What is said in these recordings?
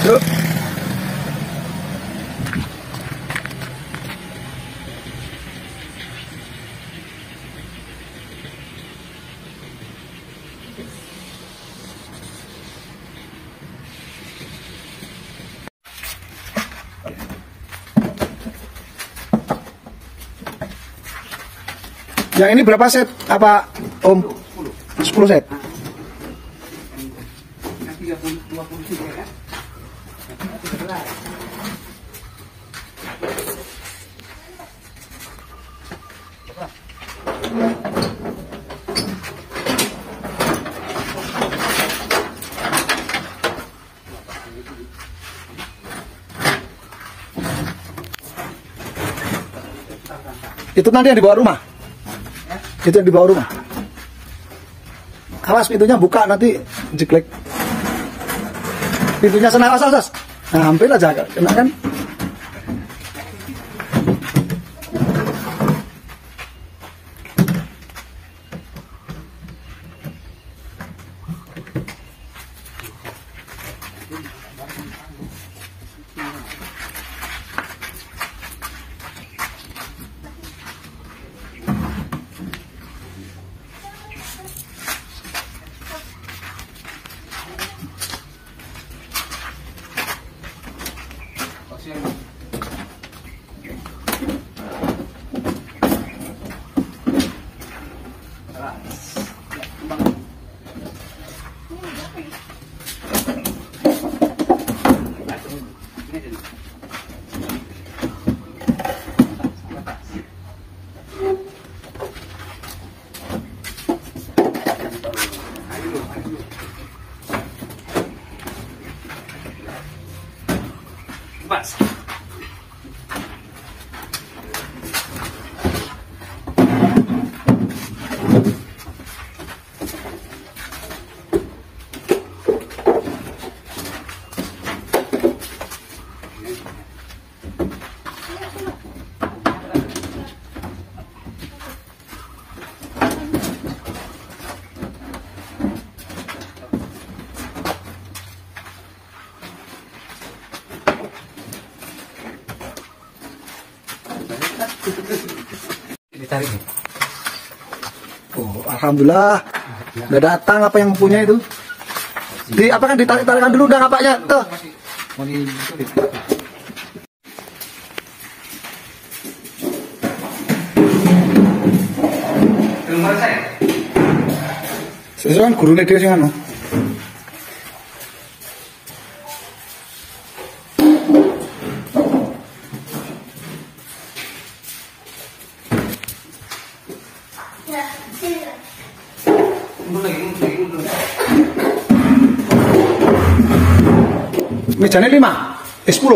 Yuk. Yang ini berapa set? Apa Om? 10 set. Itu nanti yang dibawa rumah? Itu yang dibawa rumah? Awas pintunya buka nanti jeklek. Pintunya sana, awas. Nah, hampir aja kena kan? Pas. Ditarik. Oh, alhamdulillah. Udah datang apa yang punya itu. Di apa kan ditarik-tarikan dulu udah ngapaknya tuh. Sesuai kan guru dia sih kan. Mejanya 5, 10.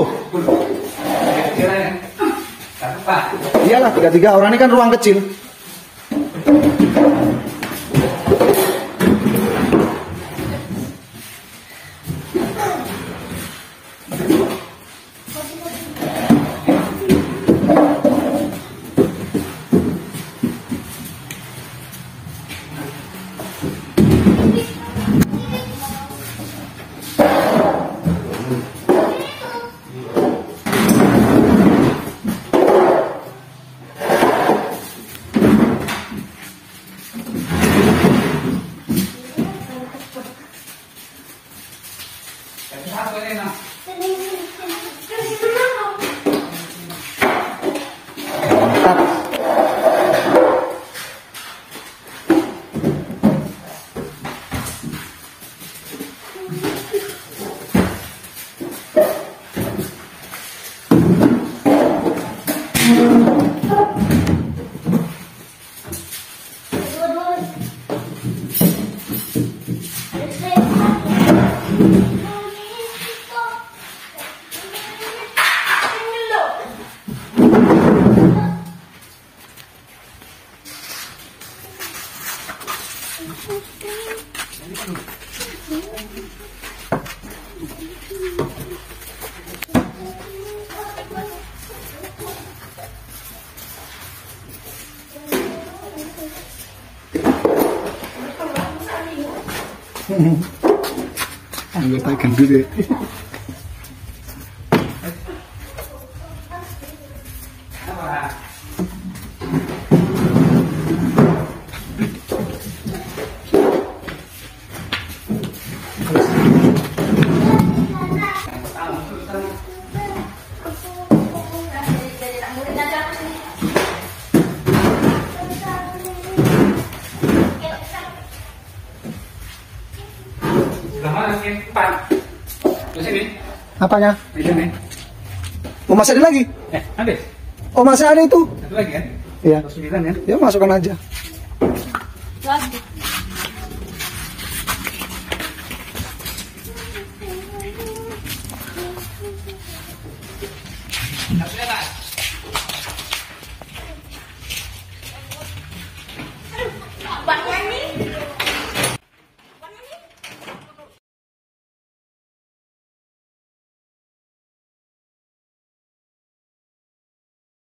Iyalah 33 orang ini kan ruang kecil. Anggota gendut ya. Lama lagi 4. Di sini. Apanya? Di sini. Oh, masih ada lagi? Habis. Oh, masih ada itu? Satu lagi kan? Iya. 9 ya. Ya, masukkan aja. Lagi.